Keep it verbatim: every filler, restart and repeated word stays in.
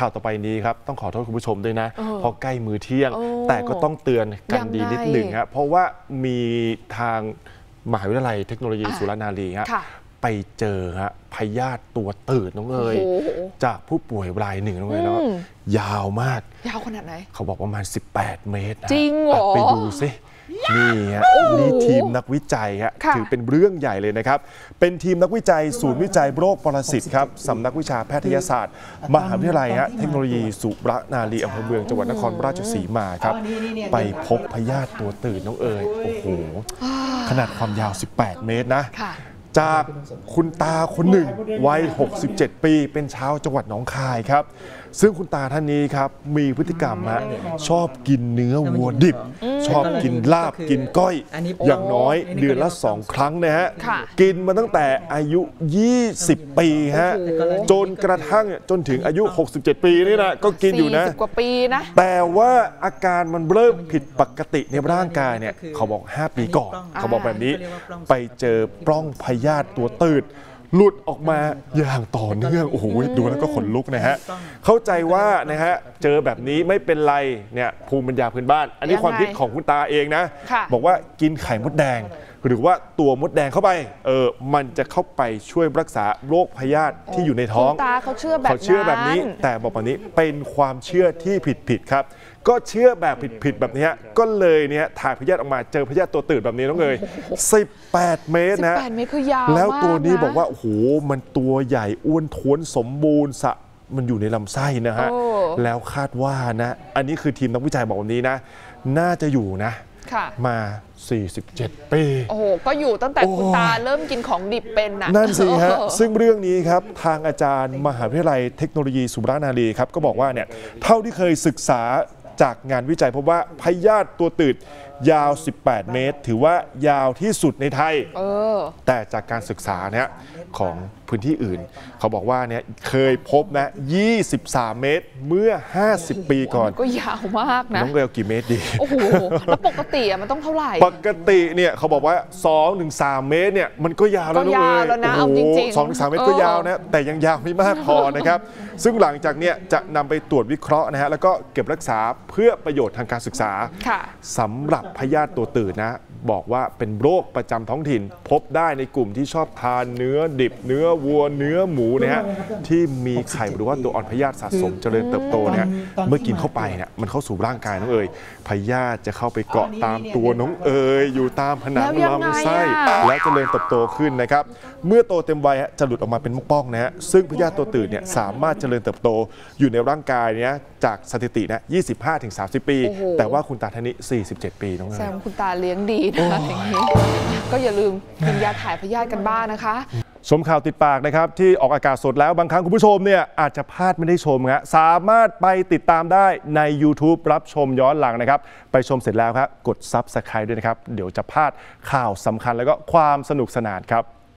ข่าวต่อไปนี้ครับต้องขอโทษคุณผู้ชมด้วยนะเพราะใกล้มื้อเที่ยงแต่ก็ต้องเตือนกันดีนิดหนึ่งครับเพราะว่ามีทางมหาวิทยาลัยเทคโนโลยีสุรานารีครับไปเจอฮะพยาธิตัวตืดน้องเอ๋ยจากผู้ป่วยรายหนึ่งน้องเอ๋ยแล้วยาวมากยาวขนาดไหนเขาบอกประมาณสิบแปดเมตรจริงเหรอไปดูซินี่ฮะนี่ทีมนักวิจัยฮะถือเป็นเรื่องใหญ่เลยนะครับเป็นทีมนักวิจัยศูนย์วิจัยโรคปรสิตครับสำนักวิชาแพทยศาสตร์มหาวิทยาลัยฮะเทคโนโลยีสุรนารีอำเภอเมืองจังหวัดนครราชสีมาครับไปพบพยาธิตัวตืดน้องเอ๋ยโอ้โหขนาดความยาวสิบแปดเมตรนะจากคุณตาคนหนึ่งวัยหกสิบเจ็ดปีเป็นชาวจังหวัดหนองคายครับซึ่งคุณตาท่านนี้ครับมีพฤติกรรมฮะชอบกินเนื้อวัวดิบชอบกินลาบกินก้อยอย่างน้อยเดือนละสองครั้งนะฮะกินมาตั้งแต่อายุยี่สิบปีฮะจนกระทั่งจนถึงอายุหกสิบเจ็ดปีนี่นะก็กินอยู่นะสี่สิบกว่าปีนะแต่ว่าอาการมันเริ่มผิดปกติในร่างกายเนี่ยเขาบอกห้าปีก่อนเขาบอกแบบนี้ไปเจอปล้องพยาธิตัวตืดหลุดออกมาอย่างต่อเนื่องโอ้โหดูแล้วก็ขนลุกนะฮะเข้าใจว่านะฮะเจอแบบนี้ไม่เป็นไรเนี่ยภูมิปัญญาพื้นบ้านอันนี้ความคิดของคุณตาเองนะบอกว่ากินไข่มดแดงหรือว่าตัวมดแดงเข้าไปเออมันจะเข้าไปช่วยรักษาโรคพยาธิที่อยู่ในท้องคุณตาเขาเชื่อแบบเขาเชื่อแบบนี้แต่บอกแบบนี้เป็นความเชื่อที่ผิดๆครับก็เชื่อแบบผิดๆแบบนี้ก็เลยเนี่ยถ่ายพยาธิออกมาเจอพยาธิตัวตืดแบบนี้น้องเอ๋ยสิบแปดเมตรนะสิบแปดเมตรคือยาวแล้วตัวนี้บอกว่าโอ้โหมันตัวใหญ่อ้วนท้วนสมบูรณ์สะมันอยู่ในลำไส้นะฮะแล้วคาดว่านะอันนี้คือทีมนักวิจัยบอกวันนี้นะน่าจะอยู่นะมาสี่สิบเจ็ดปีโอ้โหก็อยู่ตั้งแต่คุณตาเริ่มกินของดิบเป็นนะนั่นสิฮะซึ่งเรื่องนี้ครับทางอาจารย์มหาวิทยาลัยเทคโนโลยีสุรานารีครับก็บอกว่าเนี่ยเท่าที่เคยศึกษาจากงานวิจัยพบว่าพยาธิตัวตืดยาวสิบแปดเมตรถือว่ายาวที่สุดในไทยเออแต่จากการศึกษาเนี่ยของพื้นที่อื่นเขาบอกว่าเนี่ยเคยพบนะยี่สิบสามเมตรเมื่อห้าสิบปีก่อนก็ยาวมากนะน้องเรลกี่เมตรดีโอ้โหแล้วปกติอ่ะมันต้องเท่าไหร่ปกติเนี่ยเขาบอกว่า สองถึงสาม เมตรเนี่ยมันก็ยาวแล้วน้องเรลโอ้โหสองถึงสาม เมตรก็ยาวนะแต่ยังยาวไม่มากพอนะครับซึ่งหลังจากเนี่ยจะนำไปตรวจวิเคราะห์นะฮะแล้วก็เก็บรักษาเพื่อประโยชน์ทางการศึกษาสำหรับพยาธิตัวตืดนะบอกว่าเป็นโรคประจำท้องถิ่นพบได้ในกลุ่มที่ชอบทานเนื้อดิบเนื้อวัวเนื้อหมูนะฮะที่มีไข่หรือว่าตัวอ่อนพยาธิสะสมเจริญเติบโตเนี่ยเมื่อกินเข้าไปเนี่ยมันเข้าสู่ร่างกายน้องเอ๋ยพยาธิจะเข้าไปเกาะตามตัวน้องเอ๋ยอยู่ตามผนังลำไส้และเจริญเติบโตขึ้นนะครับเมื่อโตเต็มวัยจะหลุดออกมาเป็นมุกป้องนะฮะซึ่งพยาธิตัวตืดเนี่ยสามารถเจริญเติบโตอยู่ในร่างกายเนี่ยจากสถิตินะ ยี่สิบห้าถึงสามสิบ ปีแต่ว่าคุณตาท่านนี้สี่สิบเจ็ดปีน้องเอ๋ยแซมคุณตาเลี้ยงดีนะอย่างนี้ก็อย่าลืมกินยาถ่ายพยาธิกันบ้างนะคะชมข่าวติดปากนะครับที่ออกอากาศสดแล้วบางครั้งคุณผู้ชมเนี่ยอาจจะพลาดไม่ได้ชมฮะสามารถไปติดตามได้ใน YouTube รับชมย้อนหลังนะครับไปชมเสร็จแล้วครับกด ซับสไครบ์ ด้วยนะครับเดี๋ยวจะพลาดข่าวสำคัญแล้วก็ความสนุกสนานครับ